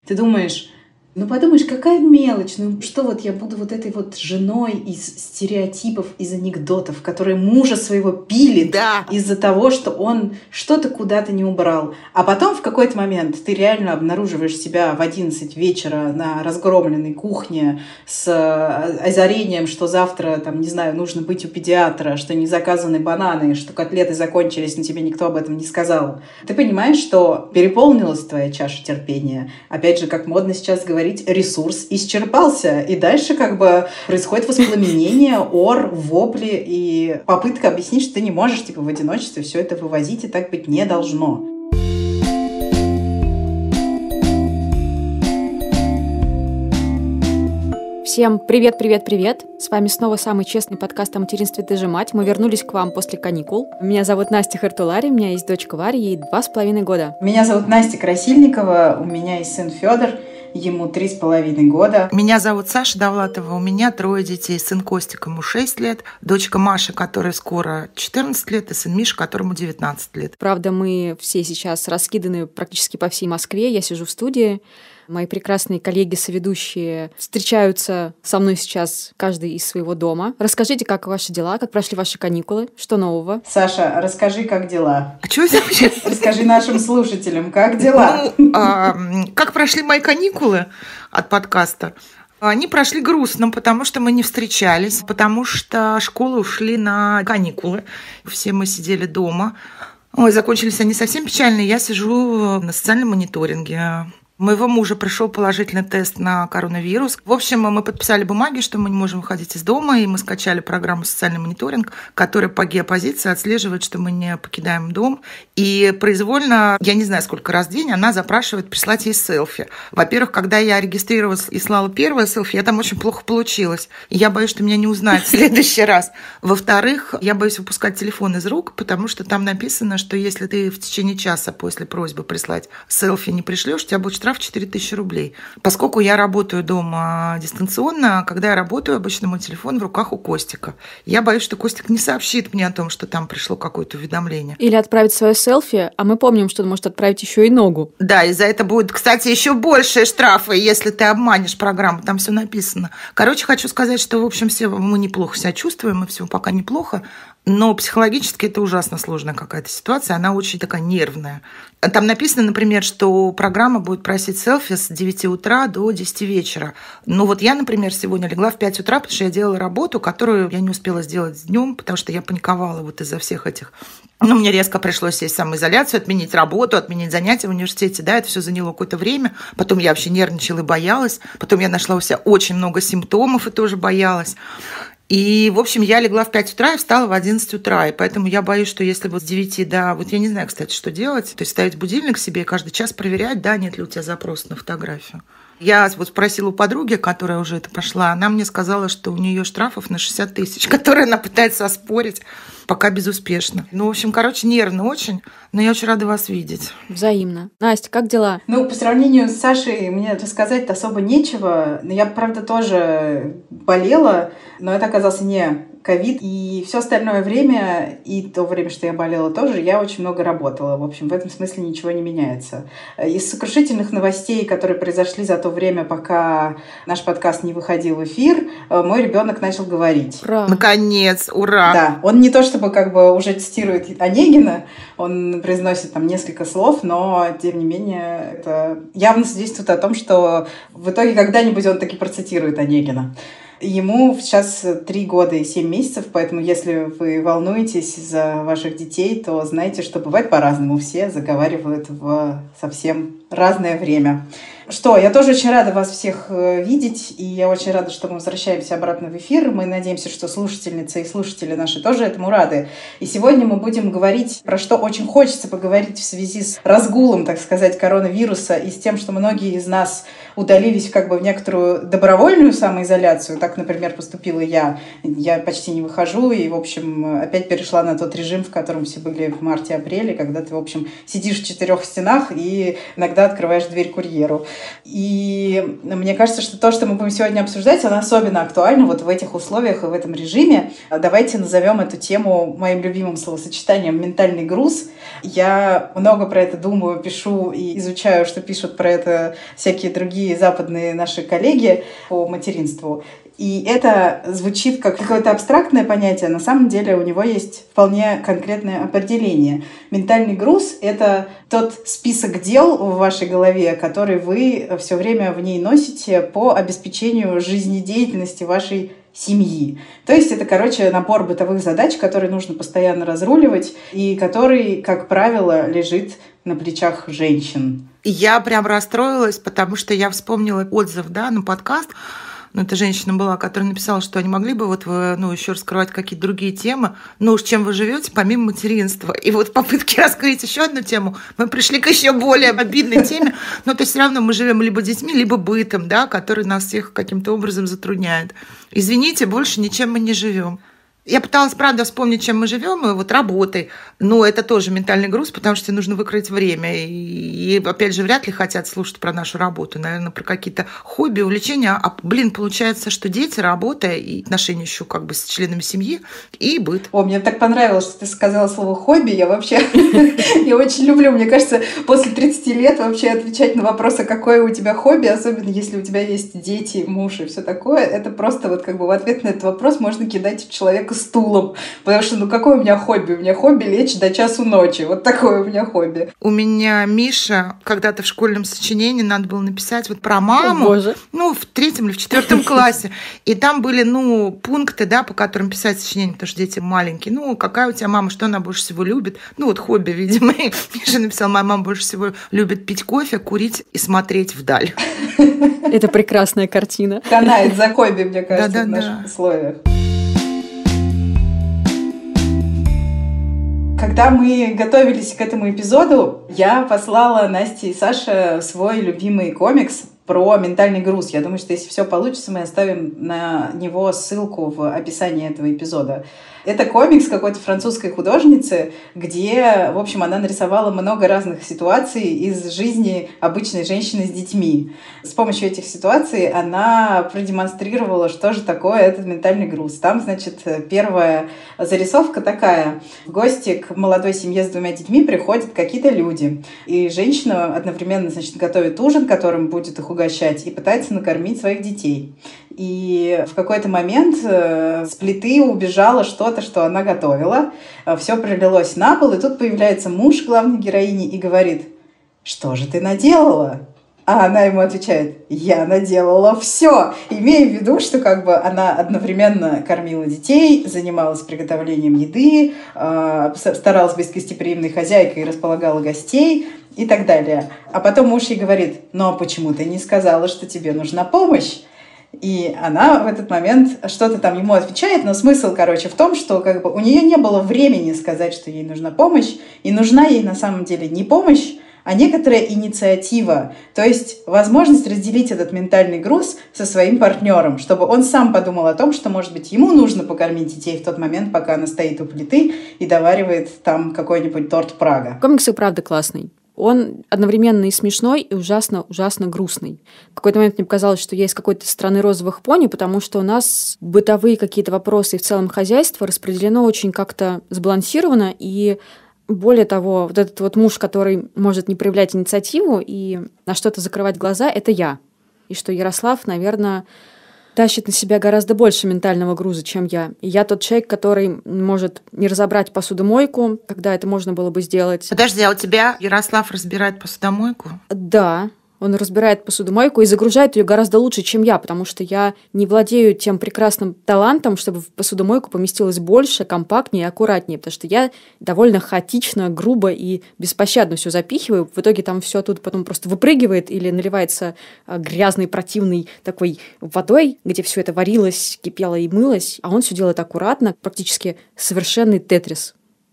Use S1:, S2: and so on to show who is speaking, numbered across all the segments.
S1: Ты думаешь, подумаешь, какая мелочь, что вот я буду вот этой вот женой из стереотипов, из анекдотов, которая мужа своего пилит из-за того, что он что-то куда-то не убрал. А потом в какой-то момент ты реально обнаруживаешь себя в 11 вечера на разгромленной кухне с озарением, что завтра, нужно быть у педиатра, что не заказаны бананы, что котлеты закончились, но тебе никто об этом не сказал. Ты понимаешь, что переполнилась твоя чаша терпения. Опять же, как модно сейчас говорить, ресурс исчерпался. И дальше происходит воспламенение, ор, вопли и попытка объяснить, что ты не можешь в одиночестве все это вывозить, и так быть не должно.
S2: Всем привет! С вами снова самый честный подкаст о материнстве «Ты же мать». Мы вернулись к вам после каникул. Меня зовут Настя Хартулари, у меня есть дочка Варя, ей 2,5 года.
S1: Меня зовут Настя Красильникова, у меня есть сын Федор, ему 3,5 года.
S3: Меня зовут Саша Довлатова, у меня 3 детей. Сын Костик, ему 6 лет, дочка Маша, которой скоро 14 лет, и сын Миша, которому 19 лет.
S2: Правда, мы все сейчас раскиданы практически по всей Москве. Я сижу в студии. Мои прекрасные коллеги-соведущие встречаются со мной сейчас каждый из своего дома. Расскажите, как ваши дела, как прошли ваши каникулы, что нового?
S1: Саша, расскажи, как дела.
S3: А что это вообще?
S1: Расскажи нашим слушателям, как дела.
S3: Как прошли мои каникулы от подкаста? Они прошли грустно, потому что мы не встречались, потому что школы ушли на каникулы. Все мы сидели дома. Закончились они совсем печально. Я сижу на социальном мониторинге. У моего мужа пришел положительный тест на коронавирус. В общем, мы подписали бумаги, что мы не можем выходить из дома, и мы скачали программу «Социальный мониторинг», которая по геопозиции отслеживает, что мы не покидаем дом. И произвольно, я не знаю, сколько раз в день, она запрашивает прислать ей селфи. Во-первых, когда я регистрировалась и слала первое селфи, я там очень плохо получилось. И я боюсь, что меня не узнают в следующий раз. Во-вторых, я боюсь выпускать телефон из рук, потому что там написано, что если ты в течение часа после просьбы прислать селфи не пришлешь, у тебя будет штраф 4000 рублей. Поскольку я работаю дома дистанционно, когда я работаю, обычно мой телефон в руках у Костика. Я боюсь, что Костик не сообщит мне о том, что там пришло какое-то уведомление.
S2: Или отправить свое селфи, а мы помним, что он может отправить еще и ногу.
S3: Да, и за это будет, кстати, еще большие штрафы, если ты обманешь программу, там все написано. Короче, хочу сказать, что, в общем, все мы неплохо себя чувствуем, мы все пока неплохо, но психологически это ужасно сложная какая-то ситуация, она очень такая нервная. Там написано, например, что программа будет просить селфи с 9 утра до 10 вечера. Но вот я, например, сегодня легла в 5 утра, потому что я делала работу, которую я не успела сделать днем, потому что я паниковала вот из-за всех этих. Мне резко пришлось сесть в самоизоляцию, отменить работу, отменить занятия в университете. Да, это все заняло какое-то время. Потом я вообще нервничала и боялась. Потом я нашла у себя очень много симптомов и тоже боялась. И, в общем, я легла в 5 утра и встала в 11 утра. И поэтому я боюсь, что если вот с 9 до... Вот я не знаю, кстати, что делать. То есть ставить будильник себе и каждый час проверять, да, нет ли у тебя запроса на фотографию. Я вот спросила у подруги, которая уже это прошла, она мне сказала, что у нее штрафов на 60 тысяч, которые она пытается оспорить, пока безуспешно. В общем, нервно очень, но я очень рада вас видеть.
S2: Взаимно. Настя, как дела?
S1: По сравнению с Сашей мне рассказать особо нечего. Я, правда, тоже болела, но это оказался не ковид. И все остальное время, и то время, что я болела тоже, я очень много работала. В общем, в этом смысле ничего не меняется. Из сокрушительных новостей, которые произошли за то время, пока наш подкаст не выходил в эфир, мой ребенок начал говорить.
S2: Ура!
S3: Наконец, ура!
S1: Да, он не то чтобы уже цитирует Онегина, он произносит там несколько слов, но, тем не менее, это явно свидетельствует о том, что в итоге когда-нибудь он таки процитирует Онегина. Ему сейчас 3 года и 7 месяцев, поэтому если вы волнуетесь за ваших детей, то знайте, что бывает по-разному. Все заговаривают в совсем разное время. Что, я тоже очень рада вас всех видеть, и я очень рада, что мы возвращаемся обратно в эфир. Мы надеемся, что слушательницы и слушатели наши тоже этому рады. И сегодня мы будем говорить про что очень хочется поговорить в связи с разгулом, так сказать, коронавируса и с тем, что многие из нас удалились в некоторую добровольную самоизоляцию. Так, например, поступила я. Я почти не выхожу и, в общем, опять перешла на тот режим, в котором все были в марте-апреле, когда ты, в общем, сидишь в 4 стенах и иногда открываешь дверь курьеру. И мне кажется, что то, что мы будем сегодня обсуждать, оно особенно актуально вот в этих условиях и в этом режиме. Давайте назовем эту тему моим любимым словосочетанием «ментальный груз». Я много про это думаю, пишу и изучаю, что пишут про это всякие другие западные наши коллеги по материнству. И это звучит как какое-то абстрактное понятие. На самом деле у него есть вполне конкретное определение. Ментальный груз — это тот список дел в вашей голове, который вы все время в ней носите по обеспечению жизнедеятельности вашей семьи. То есть это, набор бытовых задач, которые нужно постоянно разруливать и который, как правило, лежит на плечах женщин.
S3: Я прям расстроилась, потому что я вспомнила отзыв, на подкаст. Это женщина была, которая написала, что они могли бы еще раскрывать какие-то другие темы. Уж чем вы живете, помимо материнства. И в попытке раскрыть еще одну тему, мы пришли к еще более обидной теме. То есть все равно мы живем либо детьми, либо бытом, который нас всех каким-то образом затрудняет. Извините, больше ничем мы не живем. Я пыталась, правда, вспомнить, чем мы живем, и работой. Но это тоже ментальный груз, потому что нужно выкроить время. И опять же, вряд ли хотят слушать про нашу работу. Наверное, про какие-то хобби, увлечения. Получается, что дети, работа и отношения еще с членами семьи и быт.
S1: Мне так понравилось, что ты сказала слово «хобби». Я вообще я очень люблю. Мне кажется, после 30 лет вообще отвечать на вопрос, а какое у тебя хобби, особенно если у тебя есть дети, муж и все такое, это просто в ответ на этот вопрос можно кидать человека стулом. Потому что, какое у меня хобби? У меня хобби лечь до часу ночи. Вот такое у меня хобби.
S3: У меня Миша когда-то в школьном сочинении надо было написать про маму.
S2: О, Боже.
S3: В 3 или в 4 классе. И там были, пункты, по которым писать сочинение, потому что дети маленькие. Какая у тебя мама, что она больше всего любит? Хобби, видимо. И Миша написал, моя мама больше всего любит пить кофе, курить и смотреть вдаль.
S2: Это прекрасная картина.
S1: Канает за хобби, мне кажется, в наших условиях. Когда мы готовились к этому эпизоду, я послала Насте и Саше свой любимый комикс про ментальный груз. Я думаю, что если все получится, мы оставим на него ссылку в описании этого эпизода. Это комикс какой-то французской художницы, где, в общем, она нарисовала много разных ситуаций из жизни обычной женщины с детьми. С помощью этих ситуаций она продемонстрировала, что же такое этот ментальный груз. Там, первая зарисовка такая. В гости к молодой семье с 2 детьми приходят какие-то люди. И женщина одновременно, готовит ужин, которым будет их угощать, и пытается накормить своих детей. И в какой-то момент с плиты убежало что-то, что она готовила. Все пролилось на пол, и тут появляется муж главной героини и говорит: «Что же ты наделала?» А она ему отвечает: «Я наделала все», имея в виду, что она одновременно кормила детей, занималась приготовлением еды, старалась быть гостеприимной хозяйкой и располагала гостей и так далее. А потом муж ей говорит: «Ну а почему ты не сказала, что тебе нужна помощь?» И она в этот момент что-то там ему отвечает, но смысл, в том, что у нее не было времени сказать, что ей нужна помощь, и нужна ей на самом деле не помощь, а некоторая инициатива, то есть возможность разделить этот ментальный груз со своим партнером, чтобы он сам подумал о том, что, может быть, ему нужно покормить детей в тот момент, пока она стоит у плиты и доваривает там какой-нибудь торт Прага.
S2: Комикс и правда классный. Он одновременно и смешной, и ужасно грустный. В какой-то момент мне показалось, что я из какой-то страны розовых пони, потому что у нас бытовые какие-то вопросы и в целом хозяйство распределено очень как-то сбалансированно, и более того, этот муж, который может не проявлять инициативу и на что-то закрывать глаза, это я. И что Ярослав, наверное, тащит на себя гораздо больше ментального груза, чем я. И я тот человек, который может не разобрать посудомойку, когда это можно было бы сделать.
S3: Подожди, а у тебя Ярослав разбирает посудомойку?
S2: Да. Он разбирает посудомойку и загружает ее гораздо лучше, чем я, потому что я не владею тем прекрасным талантом, чтобы в посудомойку поместилось больше, компактнее и аккуратнее, потому что я довольно хаотично, грубо и беспощадно все запихиваю. В итоге там все оттуда потом просто выпрыгивает или наливается грязной, противной такой водой, где все это варилось, кипело и мылось, а он все делает аккуратно, практически совершенный тетрис.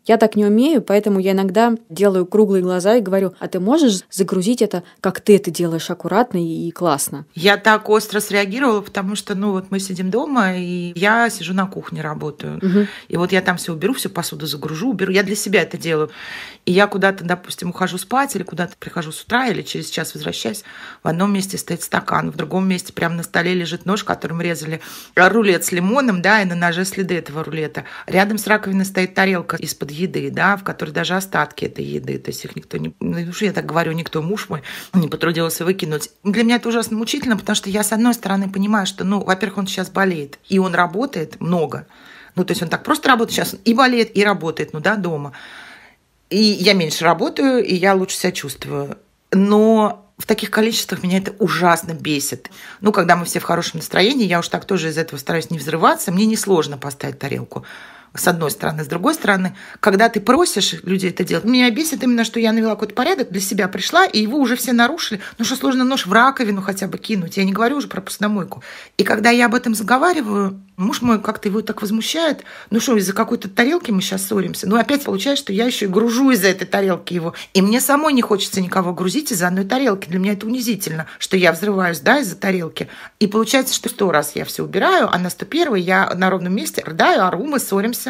S2: Я так не умею, поэтому я иногда делаю круглые глаза и говорю: а ты можешь загрузить это, как ты это делаешь, аккуратно и классно?
S3: Я так остро среагировала, потому что, мы сидим дома, и я сижу на кухне, работаю.
S2: Угу.
S3: И вот я там все уберу, всю посуду загружу, уберу. Я для себя это делаю. И я куда-то, допустим, ухожу спать, или куда-то прихожу с утра, или через час возвращаюсь. В одном месте стоит стакан, в другом месте прямо на столе лежит нож, которым резали рулет с лимоном, да, и на ноже следы этого рулета. Рядом с раковиной стоит тарелка из-под еды, да, в которой даже остатки этой еды. То есть их никто не... я так говорю, никто, муж мой, не потрудился выкинуть. Для меня это ужасно мучительно, потому что я, с одной стороны, понимаю, что, во-первых, он сейчас болеет, и он работает много. То есть он так просто работает сейчас, и болеет, и работает, дома. И я меньше работаю, и я лучше себя чувствую. Но в таких количествах меня это ужасно бесит. Когда мы все в хорошем настроении, я уж так тоже из этого стараюсь не взрываться, мне несложно поставить тарелку. С одной стороны. С другой стороны, когда ты просишь людей это делать, меня бесит именно, что я навела какой-то порядок, для себя пришла, и его уже все нарушили. Что сложно нож в раковину хотя бы кинуть? Я не говорю уже про посудомойку. И когда я об этом заговариваю, муж мой как-то его так возмущает. Из-за какой-то тарелки мы сейчас ссоримся. Опять получается, что я еще и гружу из-за этой тарелки его. И мне самой не хочется никого грузить из-за одной тарелки. Для меня это унизительно, что я взрываюсь, из-за тарелки. И получается, что 100 раз я все убираю, а на 101-й я на ровном месте рыдаю, ору, мы ссоримся.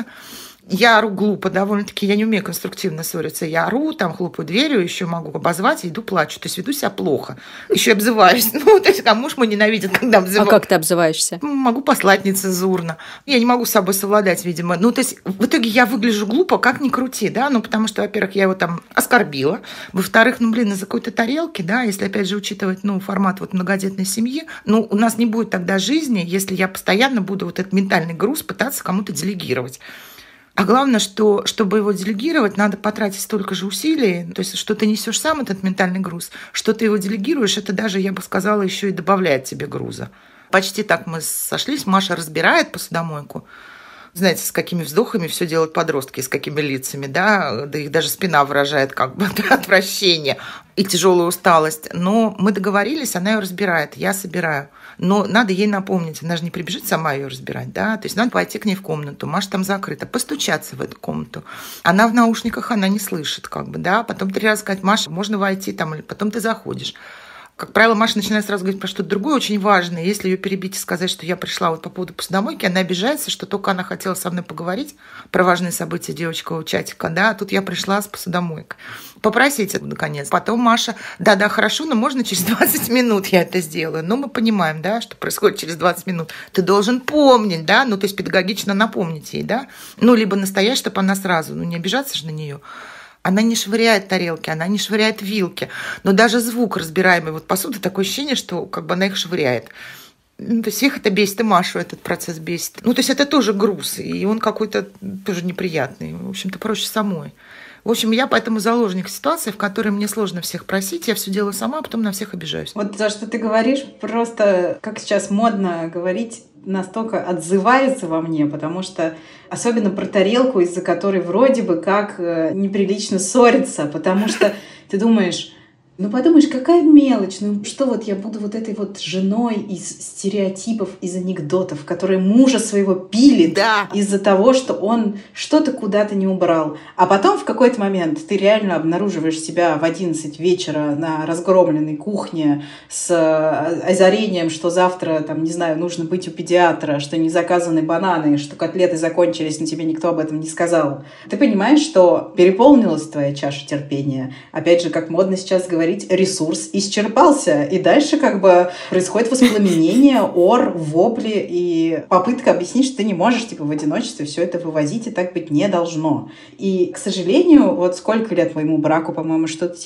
S3: Я ору глупо довольно-таки, я не умею конструктивно ссориться. Я ору, хлопаю дверью, еще могу обозвать, и иду плачу. То есть веду себя плохо. Еще и обзываюсь. Муж мой ненавидит, когда обзываю.
S2: А как ты обзываешься?
S3: Могу послать нецензурно. Я не могу с собой совладать, видимо. То есть в итоге я выгляжу глупо, как ни крути, да, потому что, во-первых, я его оскорбила. Во-вторых, из-за какой-то тарелки, да, если, опять же, учитывать, формат многодетной семьи, у нас не будет тогда жизни, если я постоянно буду этот ментальный груз пытаться кому-то делегировать. А главное, что, чтобы его делегировать, надо потратить столько же усилий. То есть, что ты несешь сам этот ментальный груз, что ты его делегируешь, это даже, я бы сказала, еще и добавляет тебе груза. Почти так мы сошлись. Маша разбирает посудомойку. Знаете, с какими вздохами все делают подростки, с какими лицами, да их даже спина выражает отвращение и тяжелую усталость. Но мы договорились, она ее разбирает, я собираю. Но надо ей напомнить, она же не прибежит сама ее разбирать, да, то есть надо пойти к ней в комнату, Маша там закрыта, постучаться в эту комнату. Она в наушниках, она не слышит, да, потом 3 раза сказать: Маша, можно войти или потом ты заходишь. Как правило, Маша начинает сразу говорить про что-то другое, очень важное. Если ее перебить и сказать, что я пришла по поводу посудомойки, она обижается, что только она хотела со мной поговорить про важные события девочкового чатика, да, а тут я пришла с посудомойкой. Попросите, наконец. Потом Маша: да, хорошо, но можно через 20 минут я это сделаю. Но мы понимаем, да, что происходит через 20 минут. Ты должен помнить, да, то есть педагогично напомнить ей, да, либо настоять, чтобы она сразу, не обижаться же на нее. Она не швыряет тарелки, она не швыряет вилки. Но даже звук разбираемой посуды, такое ощущение, что она их швыряет. То есть всех это бесит, и Машу этот процесс бесит. То есть это тоже груз, и он какой-то тоже неприятный. В общем-то, проще самой. В общем, я поэтому заложник ситуации, в которой мне сложно всех просить. Я все делаю сама, а потом на всех обижаюсь.
S1: Вот то, что ты говоришь, просто, как сейчас модно говорить, настолько отзывается во мне, потому что особенно про тарелку, из-за которой вроде бы как неприлично ссориться, потому что ты думаешь: подумаешь, какая мелочь, что я буду этой женой из стереотипов, из анекдотов, которая мужа своего пилит из-за того, что он что-то куда-то не убрал. А потом в какой-то момент ты реально обнаруживаешь себя в 11 вечера на разгромленной кухне с озарением, что завтра, нужно быть у педиатра, что не заказаны бананы, что котлеты закончились, но тебе никто об этом не сказал. Ты понимаешь, что переполнилась твоя чаша терпения. Опять же, как модно сейчас говорить, ресурс исчерпался. И дальше происходит воспламенение, ор, вопли и попытка объяснить, что ты не можешь в одиночестве все это вывозить, и так быть не должно. И, к сожалению, сколько лет моему браку, по-моему, что-то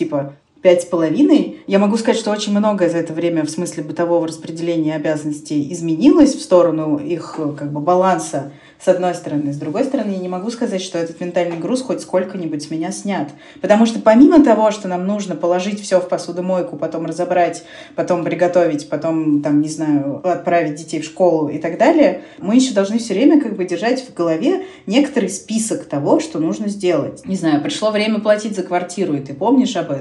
S1: 5,5. Я могу сказать, что очень многое за это время в смысле бытового распределения обязанностей изменилось в сторону их баланса, с одной стороны. С другой стороны, я не могу сказать, что этот ментальный груз хоть сколько-нибудь с меня снят. Потому что помимо того, что нам нужно положить все в посудомойку, потом разобрать, потом приготовить, потом, отправить детей в школу и так далее, мы еще должны все время держать в голове некоторый список того, что нужно сделать. Не знаю, пришло время платить за квартиру, и ты помнишь об этом, и ты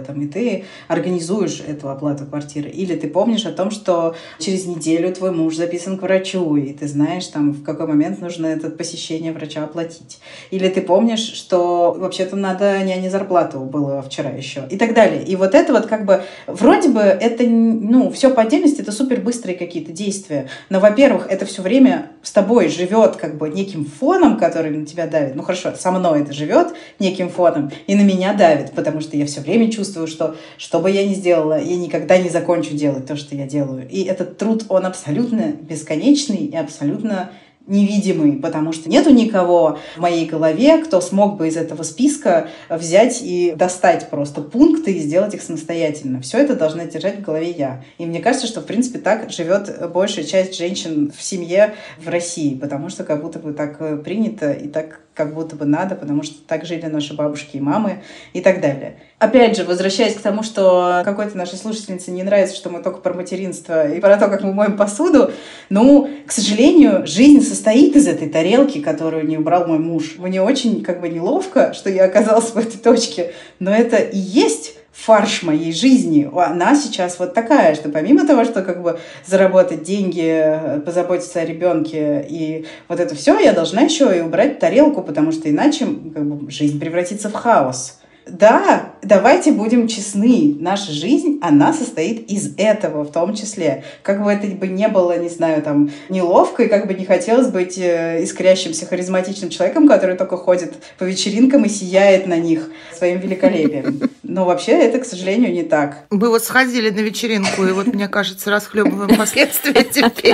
S1: ты организуешь эту оплату квартиры. Или ты помнишь о том, что через неделю твой муж записан к врачу, и ты знаешь, там, в какой момент нужно это посещение врача оплатить. Или ты помнишь, что вообще-то надо няне зарплату было вчера еще. И так далее. И вот это вот как бы, вроде бы это, ну, все по отдельности, это супер быстрые какие-то действия. Но, во-первых, это все время с тобой живет как бы неким фоном, который на тебя давит. Ну хорошо, со мной это живет неким фоном, и на меня давит, потому что я все время чувствую, что бы я ни сделала, я никогда не закончу делать то, что я делаю. И этот труд, он абсолютно бесконечный и абсолютно невидимый, потому что нету никого в моей голове, кто смог бы из этого списка взять и достать просто пункты и сделать их самостоятельно. Все это должна держать в голове я. И мне кажется, что, в принципе, так живет большая часть женщин в семье в России, потому что как будто бы так принято и так как будто бы надо, потому что так жили наши бабушки и мамы и так далее. Опять же, возвращаясь к тому, что какой-то нашей слушательнице не нравится, что мы только про материнство и про то, как мы моем посуду, ну, к сожалению, жизнь состоит из этой тарелки, которую не убрал мой муж. Мне очень как бы неловко, что я оказалась в этой точке, но это и есть фарш моей жизни. Она сейчас вот такая, что помимо того, что как бы заработать деньги, позаботиться о ребенке и вот это все, я должна еще и убрать тарелку, потому что иначе как бы жизнь превратится в хаос. Да, давайте будем честны, наша жизнь, она состоит из этого в том числе. Как бы это бы не было, не знаю, там, неловко, и как бы не хотелось быть искрящимся, харизматичным человеком, который только ходит по вечеринкам и сияет на них своим великолепием. Но вообще это, к сожалению, не так.
S3: Мы вот сходили на вечеринку, и вот, мне кажется, расхлебываем последствия теперь.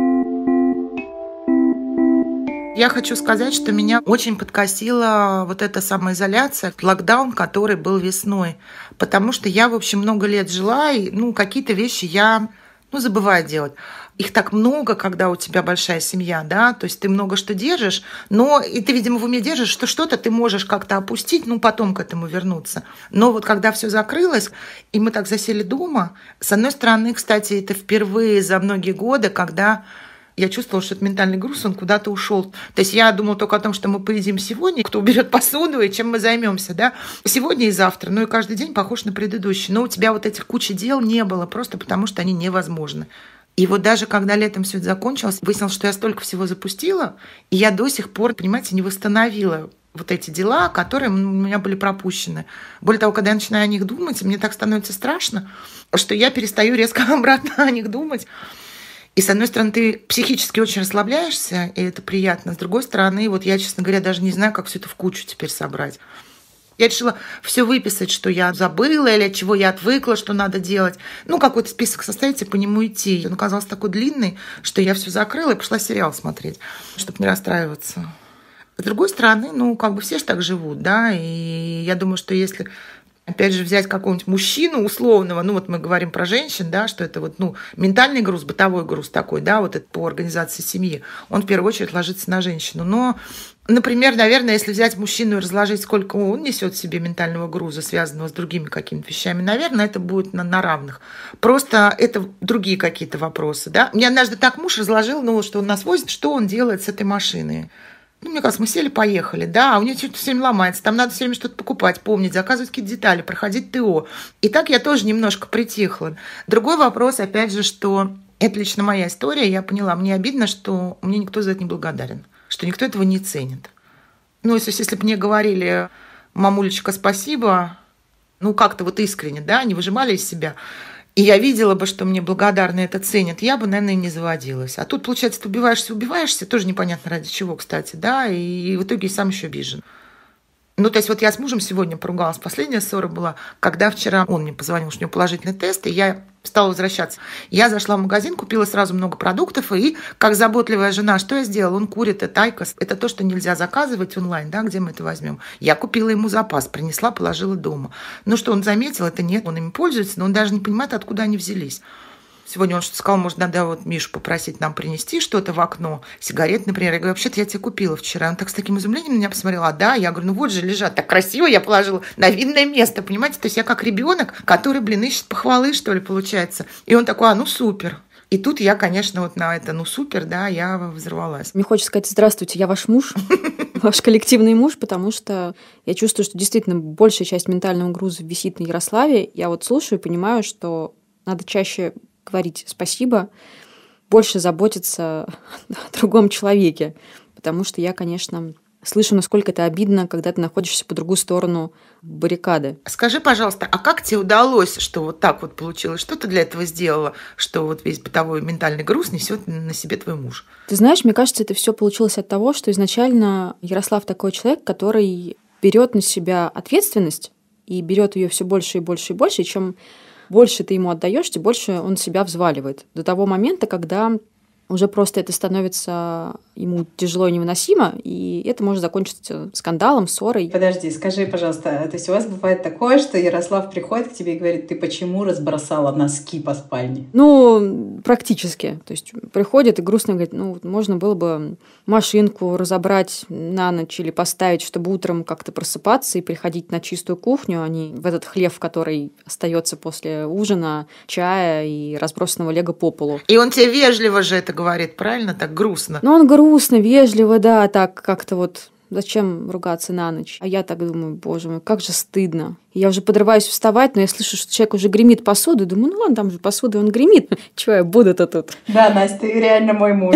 S3: Я хочу сказать, что меня очень подкосила вот эта самоизоляция, локдаун, который был весной. Потому что я, в общем, много лет жила, и какие-то вещи я забываю делать. Их так много, когда у тебя большая семья, да, то есть ты много что держишь, но и ты, видимо, в уме держишь, что что-то ты можешь как-то опустить, потом к этому вернуться. Но вот когда все закрылось, и мы так засели дома, с одной стороны, кстати, это впервые за многие годы, когда я чувствовала, что этот ментальный груз, он куда-то ушел. То есть я думала только о том, что мы поедим сегодня, кто уберет посуду и чем мы займемся, да, сегодня и завтра. И каждый день похож на предыдущий. Но у тебя вот этих кучи дел не было, просто потому что они невозможны. И вот даже когда летом все это закончилось, выяснилось, что я столько всего запустила, и я до сих пор, понимаете, не восстановила вот эти дела, которые у меня были пропущены. Более того, когда я начинаю о них думать, мне так становится страшно, что я перестаю резко обратно о них думать. И, с одной стороны, ты психически очень расслабляешься, и это приятно. С другой стороны, вот я, честно говоря, даже не знаю, как все это в кучу теперь собрать. Я решила все выписать, что я забыла или от чего я отвыкла, что надо делать. Какой-то список составить и по нему идти. Он оказался такой длинный, что я все закрыла и пошла сериал смотреть, чтобы не расстраиваться. С другой стороны, все же так живут, да, и я думаю, что если... Опять же, взять какого-нибудь мужчину условного, вот мы говорим про женщин, да, что это ментальный груз, бытовой груз такой, да, вот это по организации семьи, он в первую очередь ложится на женщину. Но, например, наверное, если взять мужчину и разложить, сколько он несет в себе ментального груза, связанного с другими какими-то вещами, наверное, это будет на равных. Просто это другие какие-то вопросы, да. Мне однажды так муж разложил, что он нас возит, что он делает с этой машиной. Мне кажется, мы сели, поехали, да, а у нее что-то все время ломается, там надо все время что-то покупать, помнить, заказывать какие-то детали, проходить ТО. И так я тоже немножко притихла. Другой вопрос, опять же, что это лично моя история, я поняла, мне обидно, что мне никто за это не благодарен, что никто этого не ценит. Если бы мне говорили, мамулечка, спасибо, как-то искренне, да, не выжимали из себя, и я видела бы, что мне благодарны это ценят, я бы, наверное, и не заводилась. А тут, получается, ты убиваешься, тоже непонятно ради чего, кстати, да, и в итоге сам еще обижен. То есть я с мужем сегодня поругалась. Последняя ссора была, когда вчера он мне позвонил, что у него положительный тест, и я стала возвращаться. Я зашла в магазин, купила сразу много продуктов, и как заботливая жена, что я сделала? Он курит, это Айкос. Это то, что нельзя заказывать онлайн, да, где мы это возьмем. Я купила ему запас, принесла, положила дома. Что он заметил, это нет, он ими пользуется, но он даже не понимает, откуда они взялись. Сегодня он что-то сказал, может, надо Мишу попросить нам принести что-то в окно, сигарет, например. Я говорю, вообще-то я тебе купила вчера. Он так с таким изумлением на меня посмотрел. А да, я говорю, вот же лежат, так красиво, я положила на видное место, понимаете? То есть я как ребенок, который, ищет похвалы, что ли, получается. И он такой, супер. И тут я, конечно, на это, супер, да, я взорвалась.
S2: Мне хочется сказать, здравствуйте, я ваш муж. ваш коллективный муж, потому что я чувствую, что действительно большая часть ментального груза висит на Ярославе. Я вот слушаю и понимаю, что надо чаще говорить спасибо, больше заботиться о другом человеке, потому что я, конечно, слышу, насколько это обидно, когда ты находишься по другую сторону баррикады.
S3: Скажи, пожалуйста, а как тебе удалось, что вот так вот получилось? Что ты для этого сделала, что вот весь бытовой ментальный груз несет на себе твой муж?
S2: Ты знаешь, мне кажется, это все получилось от того, что изначально Ярослав такой человек, который берет на себя ответственность и берет ее все больше и больше и больше, и чем больше ты ему отдаешь, тем больше он себя взваливает. До того момента, когда уже просто это становится ему тяжело и невыносимо, и это может закончиться скандалом, ссорой.
S1: Подожди, скажи, пожалуйста, то есть у вас бывает такое, что Ярослав приходит к тебе и говорит, ты почему разбросала носки по спальне?
S2: Ну, практически. То есть приходит и грустно говорит, ну, можно было бы машинку разобрать на ночь или поставить, чтобы утром как-то просыпаться и приходить на чистую кухню, а не в этот хлев, который остается после ужина, чая и разбросанного лего по полу.
S3: И он тебе вежливо же это говорит, правильно? Так грустно.
S2: Ну, он грустно, вежливо, да, так как-то вот зачем ругаться на ночь? А я так думаю, боже мой, как же стыдно. И я уже подрываюсь вставать, но я слышу, что человек уже гремит посуду. Думаю, ну ладно, там же посуда, он гремит. Чего я буду-то тут?
S1: Да, Настя, ты реально мой муж.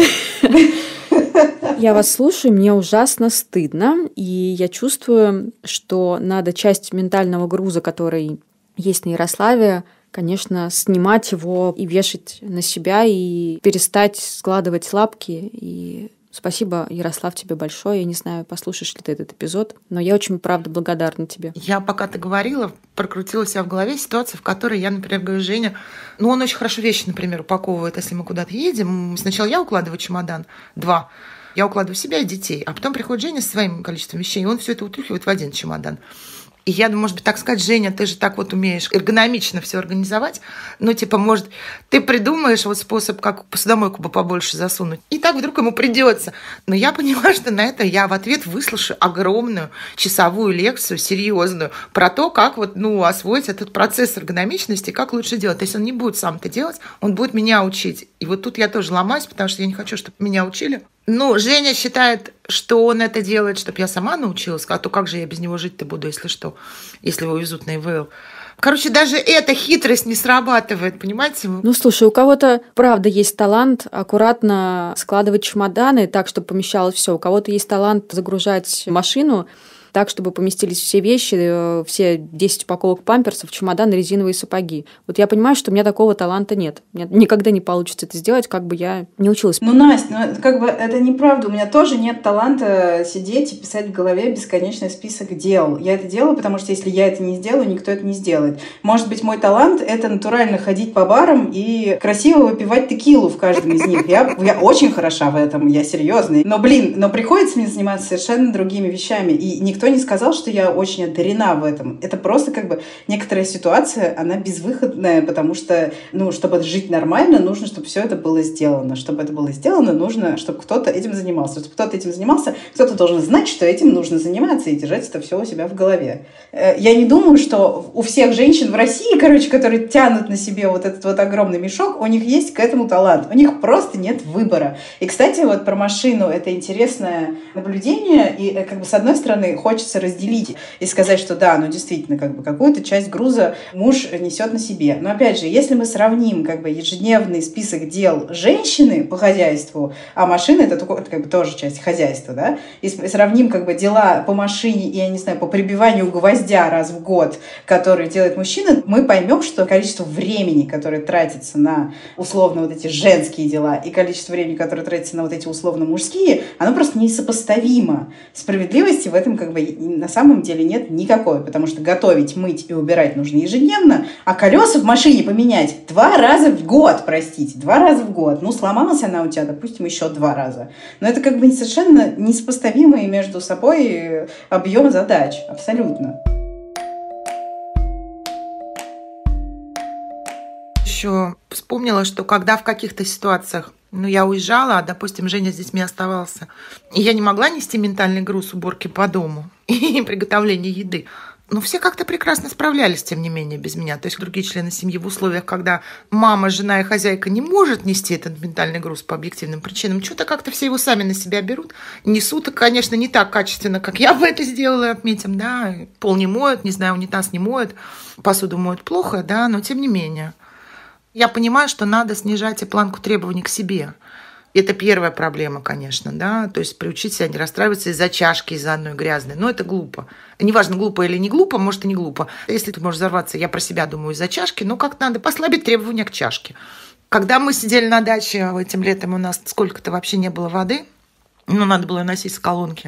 S2: Я вас слушаю, мне ужасно стыдно. И я чувствую, что надо часть ментального груза, который есть на Ярославе, конечно, снимать его и вешать на себя, и перестать складывать лапки. И спасибо, Ярослав, тебе большое. Я не знаю, послушаешь ли ты этот эпизод, но я очень, правда, благодарна тебе.
S3: Я, пока ты говорила, прокрутила себя в голове ситуация, в которой я, например, говорю, Женя, ну, он очень хорошо вещи, например, упаковывает, если мы куда-то едем. Сначала я укладываю чемодан, 2. Я укладываю себя и детей, а потом приходит Женя со своим количеством вещей, и он все это утряхивает в один чемодан. И я, может быть, так сказать, Женя, ты же так вот умеешь эргономично все организовать. Ну, типа, может, ты придумаешь вот способ, как посудомойку бы побольше засунуть. И так вдруг ему придется. Но я поняла, что на это я в ответ выслушаю огромную часовую лекцию, серьезную, про то, как вот, ну, освоить этот процесс эргономичности, как лучше делать. То есть он не будет сам это делать, он будет меня учить. И вот тут я тоже ломаюсь, потому что я не хочу, чтобы меня учили. Ну, Женя считает, что он это делает, чтобы я сама научилась, а то как же я без него жить-то буду, если что, если его везут на ИВЛ. Короче, даже эта хитрость не срабатывает, понимаете?
S2: Ну, слушай, у кого-то, правда, есть талант аккуратно складывать чемоданы так, чтобы помещалось все. У кого-то есть талант загружать машину так, чтобы поместились все вещи, все 10 упаковок памперсов, чемодан и резиновые сапоги. Вот я понимаю, что у меня такого таланта нет. У меня никогда не получится это сделать, как бы я не училась.
S1: Ну, Настя, ну, как бы это неправда. У меня тоже нет таланта сидеть и писать в голове бесконечный список дел. Я это делаю, потому что если я это не сделаю, никто это не сделает. Может быть, мой талант — это натурально ходить по барам и красиво выпивать текилу в каждом из них. Я очень хороша в этом, я серьезная. Но приходится мне заниматься совершенно другими вещами. И никто не сказал, что я очень одарена в этом. Это просто как бы некоторая ситуация, она безвыходная, потому что, ну, чтобы жить нормально, нужно, чтобы все это было сделано. Чтобы это было сделано, нужно, чтобы кто-то этим занимался. Чтобы кто-то этим занимался, кто-то должен знать, что этим нужно заниматься и держать это все у себя в голове. Я не думаю, что у всех женщин в России, которые тянут на себе вот этот вот огромный мешок, у них есть к этому талант. У них просто нет выбора. И, кстати, вот про машину это интересное наблюдение. И как бы с одной стороны хочется разделить и сказать, что да, ну действительно, как бы какую-то часть груза муж несет на себе. Но опять же, если мы сравним как бы ежедневный список дел женщины по хозяйству, а машина это как бы тоже часть хозяйства, да, и сравним как бы дела по машине и, я не знаю, по прибиванию гвоздя раз в год, которые делает мужчина, мы поймем, что количество времени, которое тратится на условно вот эти женские дела, и количество времени, которое тратится на вот эти условно мужские, оно просто несопоставимо. Справедливости в этом как бы на самом деле нет никакой, потому что готовить, мыть и убирать нужно ежедневно, а колеса в машине поменять 2 раза в год, простите, 2 раза в год. Ну, сломалась она у тебя, допустим, еще 2 раза. Но это как бы совершенно несопоставимые между собой объемы задач. Абсолютно.
S3: Еще вспомнила, что когда в каких-то ситуациях, ну, я уезжала, а, допустим, Женя с детьми оставался, и я не могла нести ментальный груз уборки по дому и приготовления еды, Но все как-то прекрасно справлялись, тем не менее, без меня. То есть другие члены семьи в условиях, когда мама, жена и хозяйка не может нести этот ментальный груз по объективным причинам, что-то как-то все его сами на себя берут. Несут, конечно, не так качественно, как я бы это сделала, отметим, да. Пол не моют, не знаю, унитаз не моют, посуду моют плохо, да, но тем не менее. Я понимаю, что надо снижать и планку требований к себе. Это первая проблема, конечно, да, то есть приучить себя не расстраиваться из-за чашки, из-за одной грязной. Но это глупо. Неважно, глупо или не глупо, может, и не глупо. Если ты можешь взорваться, я про себя думаю, из-за чашки, но как-то надо послабить требования к чашке. Когда мы сидели на даче этим летом, у нас сколько-то вообще не было воды, надо было ее носить с колонки.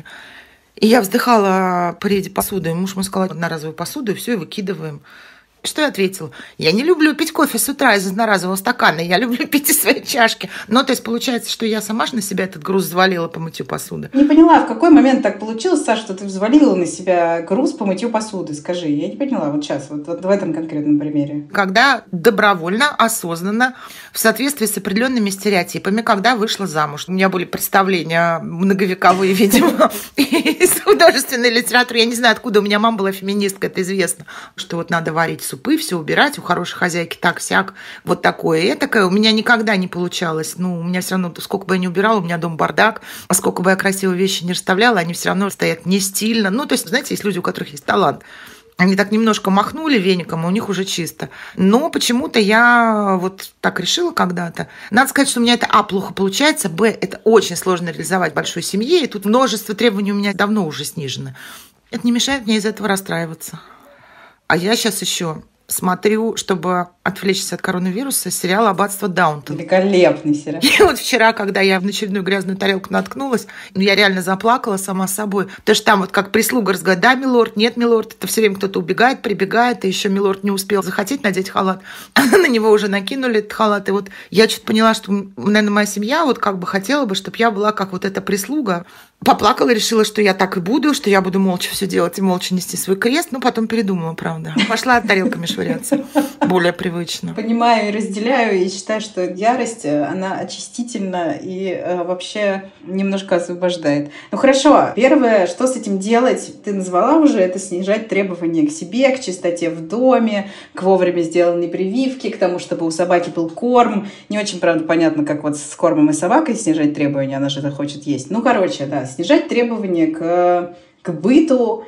S3: И я вздыхала по ряде посуды, и муж мой сказал, одноразовую посуду, и все, и выкидываем. Что я ответила? Я не люблю пить кофе с утра из одноразового стакана, я люблю пить из своей чашки. То есть получается, что я сама же на себя этот груз взвалила по мытью посуды.
S1: Не поняла, в какой момент так получилось, Саша, что ты взвалила на себя груз по мытью посуды? Скажи, я не поняла вот сейчас, вот в этом конкретном примере.
S3: Когда добровольно, осознанно, в соответствии с определенными стереотипами, когда вышла замуж. У меня были представления многовековые, видимо, из художественной литературы. Я не знаю, откуда у меня мама была феминистка, это известно, что вот надо варить супы, все убирать, у хорошей хозяйки так-сяк, вот такое. И такое у меня никогда не получалось. У меня все равно, сколько бы я ни убирала, у меня дом бардак, а сколько бы я красивые вещи не расставляла, они все равно стоят не стильно. То есть, знаете, есть люди, у которых есть талант. Они так немножко махнули веником, и у них уже чисто. Но почему-то я вот так решила когда-то. Надо сказать, что у меня это плохо получается, это очень сложно реализовать в большой семье, и тут множество требований у меня давно уже снижено. Это не мешает мне из этого расстраиваться. А я сейчас еще смотрю, чтобы отвлечься от коронавируса, сериал «Аббатство Даунтон».
S1: Великолепный сериал.
S3: И вот вчера, когда я на очередную грязную тарелку наткнулась, я реально заплакала сама собой. Потому что там вот как прислуга разговаривает: да, милорд, нет, милорд. Это все время кто-то убегает, прибегает, и еще милорд не успел захотеть надеть халат. На него уже накинули этот халат. И вот я что-то поняла, что, наверное, моя семья вот как бы хотела бы, чтобы я была как вот эта прислуга. Поплакала, решила, что я так и буду, что я буду молча все делать и молча нести свой крест. Потом передумала, правда. Пошла тарелками швыряться. Более привычно.
S1: Понимаю и разделяю, и считаю, что ярость, она очистительна и вообще немножко освобождает. Хорошо, первое, что с этим делать, ты назвала уже, это снижать требования к себе, к чистоте в доме, к вовремя сделанной прививке, к тому, чтобы у собаки был корм. Не очень, правда, понятно, как вот с кормом и собакой снижать требования, она же это хочет есть. Снижать требования к быту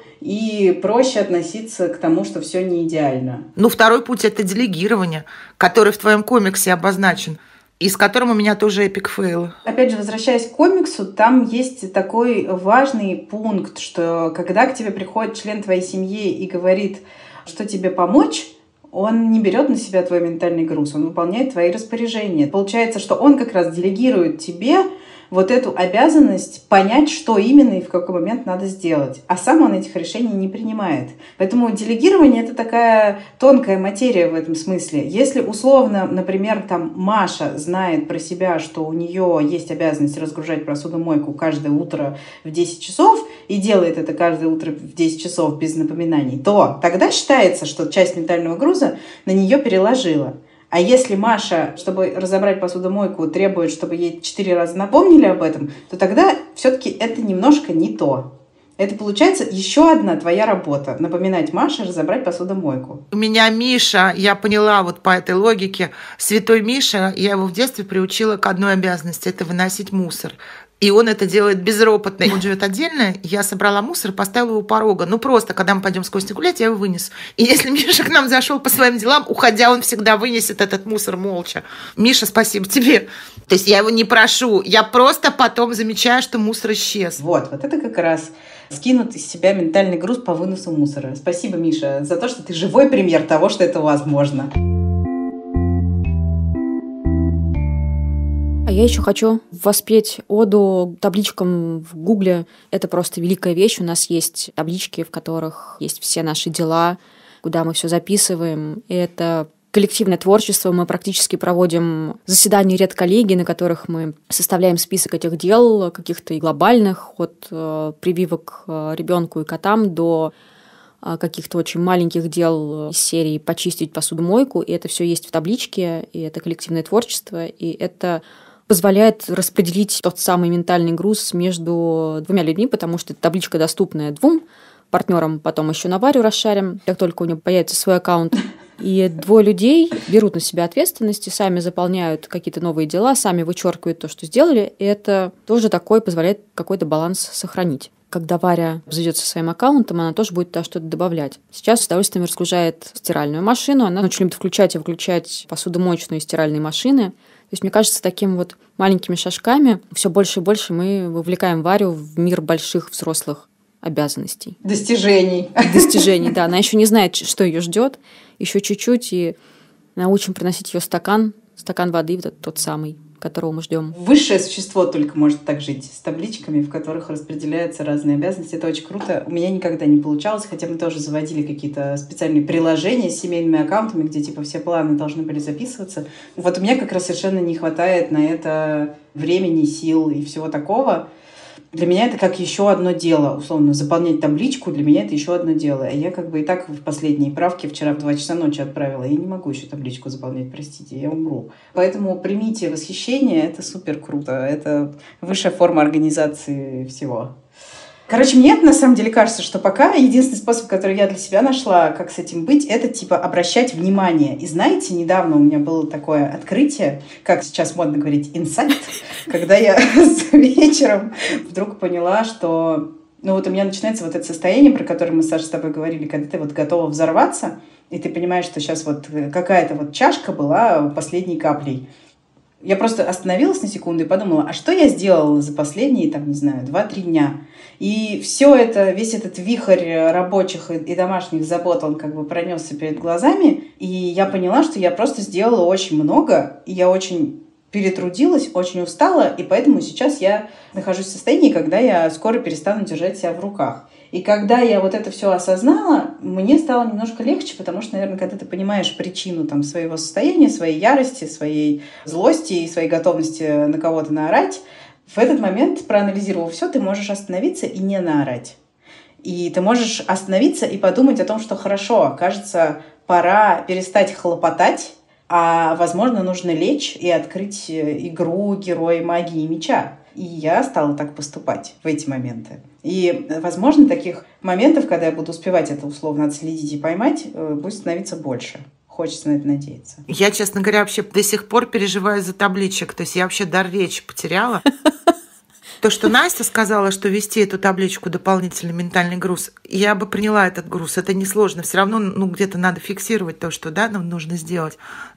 S1: и проще относиться к тому, что все не идеально.
S3: Второй путь – это делегирование, который в твоем комиксе обозначен, и с которым у меня тоже эпик фейл.
S1: Опять же, возвращаясь к комиксу, там есть такой важный пункт, что когда к тебе приходит член твоей семьи и говорит, что тебе помочь, он не берет на себя твой ментальный груз, он выполняет твои распоряжения. Получается, что он как раз делегирует тебе вот эту обязанность понять, что именно и в какой момент надо сделать. А сам он этих решений не принимает. Поэтому делегирование — это такая тонкая материя в этом смысле. Если условно, например, Маша знает про себя, что у нее есть обязанность разгружать посудомойку каждое утро в 10 часов и делает это каждое утро в 10 часов без напоминаний, то тогда считается, что часть ментального груза на нее переложила. А если Маша, чтобы разобрать посудомойку, требует, чтобы ей 4 раза напомнили об этом, то тогда все-таки это немножко не то. Это получается еще одна твоя работа – напоминать Маше разобрать посудомойку.
S3: У меня Миша, я поняла вот по этой логике, святой Миша, я его в детстве приучила к одной обязанности – это выносить мусор. И он это делает безропотно. Он живет отдельно. Я собрала мусор и поставила его у порога. Просто, когда мы пойдем с Костей гулять, я его вынесу. И если Миша к нам зашел по своим делам, уходя, он всегда вынесет этот мусор молча. Миша, спасибо тебе. То есть я его не прошу. Я просто потом замечаю, что мусор исчез.
S1: Вот это как раз скинут из себя ментальный груз по выносу мусора. Спасибо, Миша, за то, что ты живой пример того, что это возможно.
S2: А я еще хочу воспеть оду табличкам в Гугле. Это просто великая вещь. У нас есть таблички, в которых есть все наши дела, куда мы все записываем. И это коллективное творчество. Мы практически проводим заседания редколлегий, на которых мы составляем список этих дел, каких-то и глобальных, от прививок ребенку и котам до каких-то очень маленьких дел из серии «Почистить посудомойку». И это все есть в табличке, и это коллективное творчество, и это позволяет распределить тот самый ментальный груз между двумя людьми, потому что табличка доступная двум партнером потом еще на Варю расшарим, как только у него появится свой аккаунт. И двое людей берут на себя ответственность и сами заполняют какие-то новые дела, сами вычеркивают то, что сделали, и это тоже такое позволяет какой-то баланс сохранить. Когда Варя зайдет со своим аккаунтом, она тоже будет туда что-то добавлять. Сейчас с удовольствием разгружает стиральную машину. Она очень любит включать и выключать посудомоечную и стиральные машины. То есть, мне кажется, такими вот маленькими шажками все больше и больше мы вовлекаем Варю в мир больших взрослых обязанностей. Достижений, да. Она еще не знает, что ее ждет. Еще чуть-чуть, и научим приносить ее стакан воды, вот тот самый, которого мы ждем.
S1: Высшее существо только может так жить, с табличками, в которых распределяются разные обязанности. Это очень круто. У меня никогда не получалось, хотя мы тоже заводили какие-то специальные приложения с семейными аккаунтами, где типа все планы должны были записываться. Вот у меня как раз совершенно не хватает на это времени, сил и всего такого. Для меня это как еще одно дело, условно, заполнять табличку, для меня это еще одно дело. А я как бы и так в последние правки вчера в 2 часа ночи отправила. Я не могу еще табличку заполнять, простите, я умру. Поэтому примите восхищение, это супер круто. Это высшая форма организации всего. Короче, мне на самом деле кажется, что пока единственный способ, который я для себя нашла, как с этим быть, это типа обращать внимание. И знаете, недавно у меня было такое открытие, как сейчас модно говорить, инсайт, когда я вечером вдруг поняла, что ну вот у меня начинается вот это состояние, про которое мы, Саша, с тобой говорили, когда ты вот готова взорваться, и ты понимаешь, что сейчас вот какая-то вот чашка была последней каплей. Я просто остановилась на секунду и подумала, а что я сделала за последние, там, не знаю, 2-3 дня? И все это, весь этот вихрь рабочих и домашних забот, он как бы пронесся перед глазами, и я поняла, что я просто сделала очень много, и я очень перетрудилась, очень устала, и поэтому сейчас я нахожусь в состоянии, когда я скоро перестану держать себя в руках. И когда я вот это все осознала, мне стало немножко легче, потому что, наверное, когда ты понимаешь причину там, своего состояния, своей ярости, своей злости и своей готовности на кого-то наорать, в этот момент, проанализировав все, ты можешь остановиться и не наорать. И ты можешь остановиться и подумать о том, что хорошо, кажется, пора перестать хлопотать, а, возможно, нужно лечь и открыть игру «Герои магии и меча». И я стала так поступать в эти моменты. И, возможно, таких моментов, когда я буду успевать это условно отследить и поймать, будет становиться больше. Хочется на это надеяться.
S3: Я, честно говоря, вообще до сих пор переживаю за табличек. То есть я вообще дар речи потеряла. То, что Настя сказала, что вести эту табличку дополнительный ментальный груз, я бы приняла этот груз. Это несложно. Все равно где-то надо фиксировать то, что нам нужно сделать.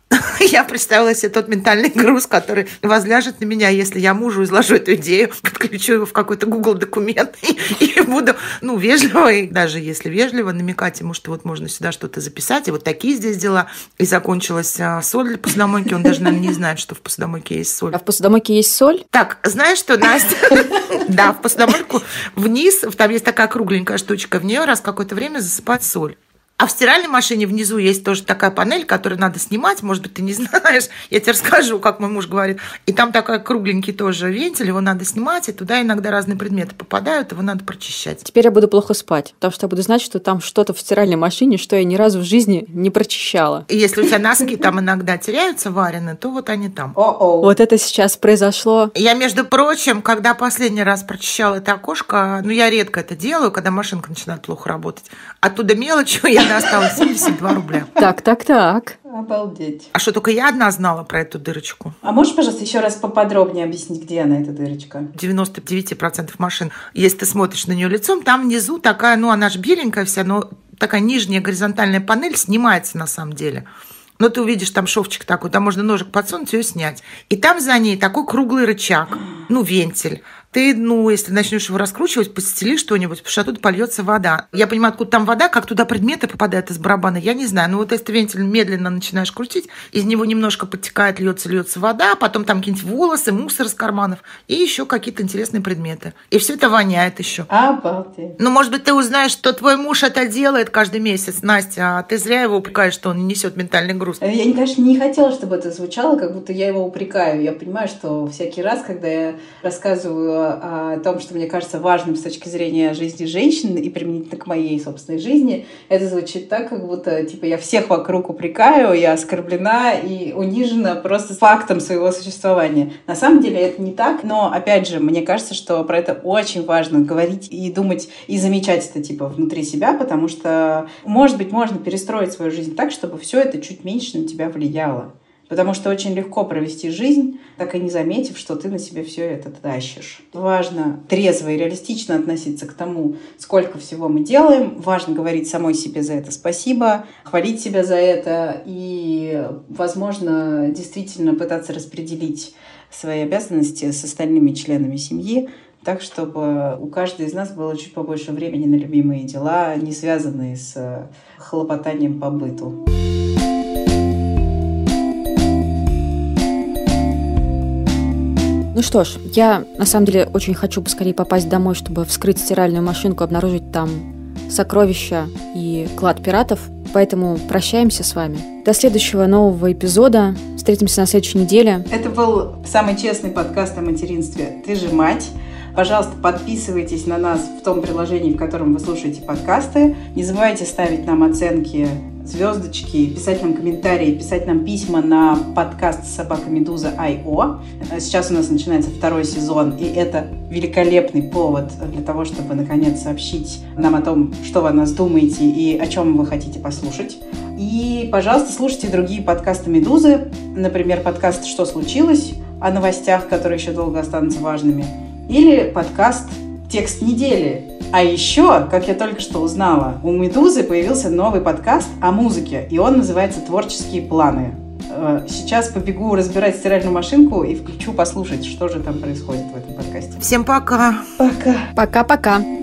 S3: Я представила себе тот ментальный груз, который возляжет на меня, если я мужу изложу эту идею, подключу его в какой-то Google документ и буду, вежливо, и даже если вежливо, намекать ему, что вот можно сюда что-то записать, и вот такие здесь дела. И закончилась соль для посудомойки. Он даже, наверное, не знает, что в посудомойке есть соль.
S2: А в посудомойке есть соль?
S3: Так, знаешь что, Настя? Да, в посудомойку вниз, там есть такая кругленькая штучка, в нее раз в какое-то время засыпать соль. А в стиральной машине внизу есть тоже такая панель, которую надо снимать. Может быть, ты не знаешь. Я тебе расскажу, как мой муж говорит. И там такой кругленький тоже вентиль, его надо снимать, и туда иногда разные предметы попадают, его надо прочищать.
S2: Теперь я буду плохо спать, потому что я буду знать, что там что-то в стиральной машине, что я ни разу в жизни не прочищала.
S3: И если у тебя носки там иногда теряются вареные, то вот они там.
S2: Вот это сейчас произошло.
S3: Я, между прочим, когда последний раз прочищала это окошко, я редко это делаю, когда машинка начинает плохо работать. Оттуда мелочью я осталось 72 рубля.
S2: Так.
S1: Обалдеть.
S3: А что, только я одна знала про эту дырочку?
S1: А можешь, пожалуйста, еще раз поподробнее объяснить, где она, эта дырочка?
S3: 99% машин, если ты смотришь на нее лицом, там внизу такая, она же беленькая вся, но такая нижняя горизонтальная панель снимается на самом деле. Но ты увидишь там шовчик такой, там можно ножик подсунуть и ее снять. И там за ней такой круглый рычаг, вентиль. Ты, если начнешь его раскручивать, постели что-нибудь, потому что оттуда польется вода. Я понимаю, откуда там вода, как туда предметы попадают из барабана, я не знаю. Но вот если ты вентиль медленно начинаешь крутить, из него немножко подтекает, льется вода, потом там какие-нибудь волосы, мусор из карманов и еще какие-то интересные предметы. И все это воняет еще.
S1: Обалдеть.
S3: Может быть, ты узнаешь, что твой муж это делает каждый месяц, Настя, а ты зря его упрекаешь, что он несет ментальный груз.
S1: Я, конечно, не хотела, чтобы это звучало, как будто я его упрекаю. Я понимаю, что всякий раз, когда я рассказываю о том, что мне кажется важным с точки зрения жизни женщин и применительно к моей собственной жизни, это звучит так, как будто типа я всех вокруг упрекаю, я оскорблена и унижена просто фактом своего существования. На самом деле это не так, но опять же, мне кажется, что про это очень важно говорить и думать, и замечать это типа внутри себя, потому что, может быть, можно перестроить свою жизнь так, чтобы все это чуть меньше на тебя влияло. Потому что очень легко провести жизнь, так и не заметив, что ты на себе все это тащишь. Важно трезво и реалистично относиться к тому, сколько всего мы делаем. Важно говорить самой себе за это спасибо, хвалить себя за это и, возможно, действительно пытаться распределить свои обязанности с остальными членами семьи, так, чтобы у каждой из нас было чуть побольше времени на любимые дела, не связанные с хлопотанием по быту.
S2: Ну что ж, я на самом деле очень хочу поскорее попасть домой, чтобы вскрыть стиральную машинку, обнаружить там сокровища и клад пиратов. Поэтому прощаемся с вами. До следующего нового эпизода. Встретимся на следующей неделе.
S1: Это был самый честный подкаст о материнстве «Ты же мать». Пожалуйста, подписывайтесь на нас в том приложении, в котором вы слушаете подкасты. Не забывайте ставить нам оценки, звездочки, писать нам комментарии, писать нам письма на подкаст @meduza.io. Сейчас у нас начинается 2-й сезон, и это великолепный повод для того, чтобы, наконец, сообщить нам о том, что вы о нас думаете и о чем вы хотите послушать. И, пожалуйста, слушайте другие подкасты «Медузы», например, подкаст «Что случилось?», о новостях, которые еще долго останутся важными, или подкаст «Текст недели». А еще, как я только что узнала, у «Медузы» появился новый подкаст о музыке, и он называется «Творческие планы». Сейчас побегу разбирать стиральную машинку и включу послушать, что же там происходит в этом подкасте.
S3: Всем пока!
S1: Пока!
S2: Пока-пока!